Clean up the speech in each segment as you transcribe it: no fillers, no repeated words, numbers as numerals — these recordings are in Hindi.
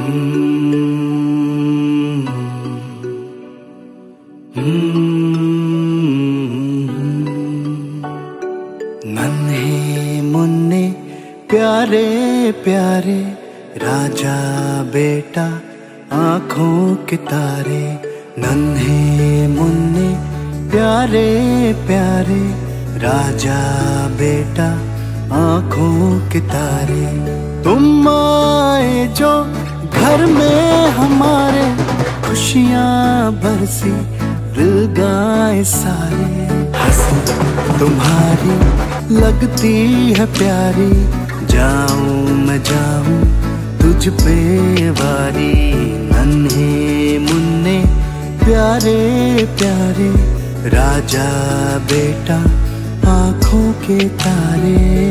नन्हे मुन्ने प्यारे प्यारे राजा बेटा आँखों के तारे। नन्हे मुन्ने प्यारे प्यारे राजा बेटा आँखों के तारे। तुम आए जो घर में हमारे, खुशियाँ बरसी दिल गाए सारे। हंसी तुम्हारी लगती है प्यारी, जाऊं मैं जाऊं तुझ पे वारी। नन्हे मुन्ने प्यारे प्यारे राजा बेटा आँखों के तारे।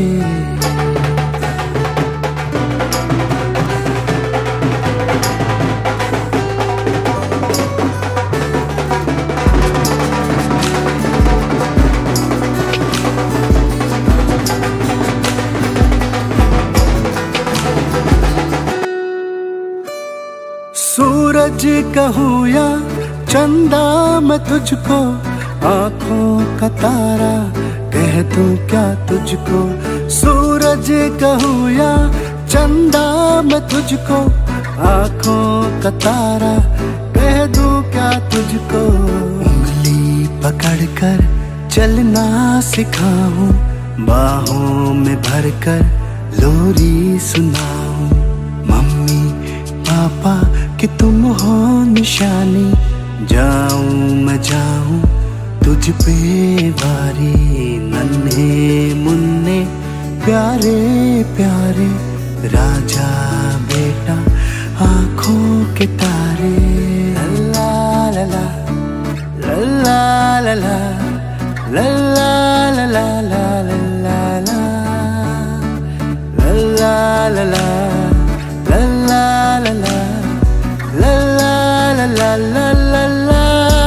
सूरज कहूँ या चंदा मैं तुझको, आँखों का तारा कह दूं क्या तुझको। सूरज कहूँ या चंदा मैं तुझको, आँखों का तारा कह दूं क्या तुझको। उंगली पकड़कर चलना सिखाऊं, बाहों में भरकर लोरी सुनाऊं। मम्मी पापा कि तुम हो निशानी, जाऊं मैं जाऊं तुझ पे वारी। नन्हे मुन्ने प्यारे प्यारे राजा बेटा आँखों के तारे। ला ला ला ला ला ला ला ला ला ला ला ला ला ला ला ला ला।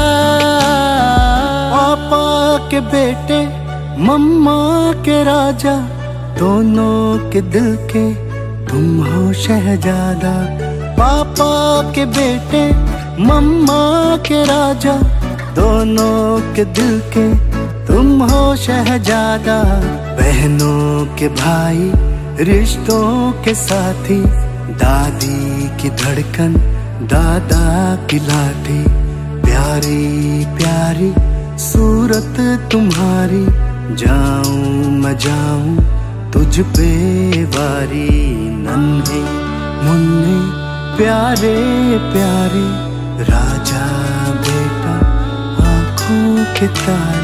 पापा के बेटे मम्मा के राजा, दोनों के दिल के तुम हो शहजादा। पापा के बेटे मम्मा के राजा, दोनों के दिल के तुम हो शहजादा। बहनों के भाई रिश्तों के साथी, दादी की धड़कन दादा की लाठी। प्यारी प्यारी सूरत तुम्हारी, जाऊं मैं जाऊं तुझ पे वारी। नन्हे मुन्ने प्यारे प्यारे राजा बेटा आँखों के तारे।